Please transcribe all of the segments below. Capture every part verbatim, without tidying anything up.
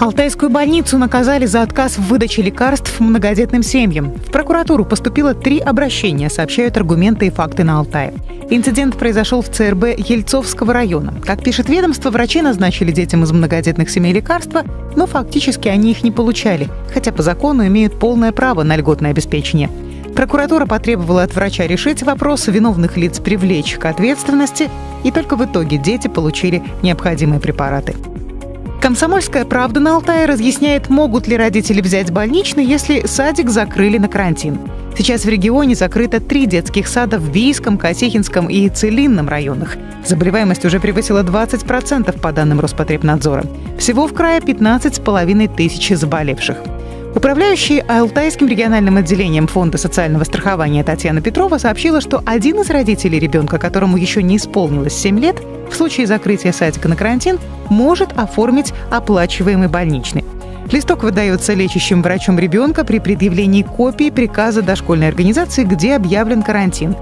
Алтайскую больницу наказали за отказ в выдаче лекарств многодетным семьям. В прокуратуру поступило три обращения, сообщают аргументы и факты на Алтае. Инцидент произошел в ЦРБ Ельцовского района. Как пишет ведомство, врачи назначили детям из многодетных семей лекарства, но фактически они их не получали, хотя по закону имеют полное право на льготное обеспечение. Прокуратура потребовала от врача решить вопрос, виновных лиц привлечь к ответственности, и только в итоге дети получили необходимые препараты. «Комсомольская правда» на Алтае разъясняет, могут ли родители взять больничный, если садик закрыли на карантин. Сейчас в регионе закрыто три детских сада в Бийском, Косихинском и Целинном районах. Заболеваемость уже превысила двадцать процентов по данным Роспотребнадзора. Всего в крае пятнадцать с половиной тысяч заболевших. Управляющая Алтайским региональным отделением Фонда социального страхования Татьяна Петрова сообщила, что один из родителей ребенка, которому еще не исполнилось семь лет, в случае закрытия садика на карантин, может оформить оплачиваемый больничный. Листок выдается лечащим врачом ребенка при предъявлении копии приказа дошкольной организации, где объявлен карантин.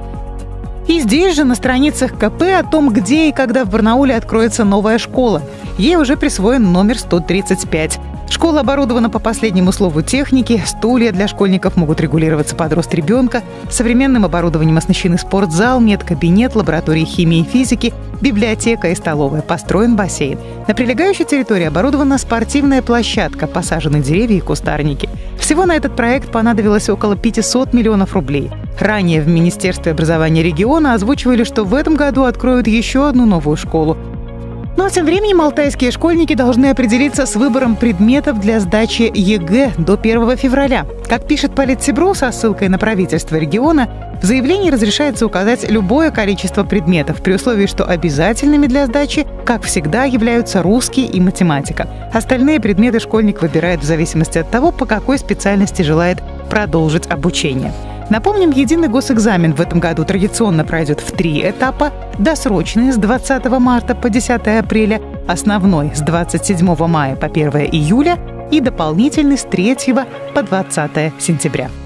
И здесь же на страницах ка пэ о том, где и когда в Барнауле откроется новая школа. Ей уже присвоен номер сто тридцать пять. Школа оборудована по последнему слову техники, стулья для школьников могут регулироваться под рост ребенка, современным оборудованием оснащены спортзал, медкабинет, лаборатории химии и физики, библиотека и столовая, построен бассейн. На прилегающей территории оборудована спортивная площадка, посажены деревья и кустарники. Всего на этот проект понадобилось около пятьсот миллионов рублей. Ранее в Министерстве образования региона озвучивали, что в этом году откроют еще одну новую школу. Ну а тем временем алтайские школьники должны определиться с выбором предметов для сдачи е гэ до первого февраля. Как пишет Политсибру со ссылкой на правительство региона, в заявлении разрешается указать любое количество предметов, при условии, что обязательными для сдачи, как всегда, являются русский и математика. Остальные предметы школьник выбирает в зависимости от того, по какой специальности желает продолжить обучение. Напомним, единый госэкзамен в этом году традиционно пройдет в три этапа. Досрочный с двадцатого марта по десятое апреля, основной с двадцать седьмого мая по первое июля и дополнительный с третьего по двадцатое сентября.